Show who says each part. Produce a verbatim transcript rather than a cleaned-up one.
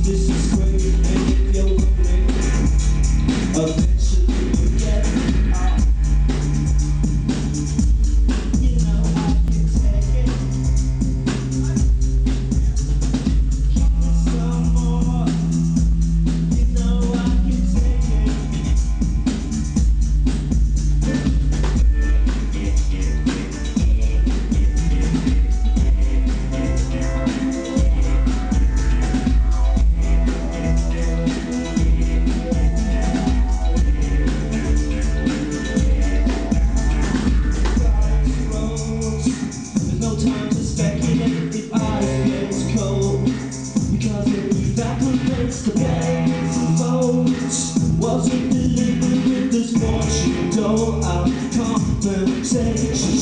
Speaker 1: This is great, and if you're lonely, eventually you get out. You know I can take it. Give me some more. You know I can take it. There's no time to speculate if ice gets cold, because it evaporates the bags and folds. Wasn't delivered with this fortune, dole out compensation.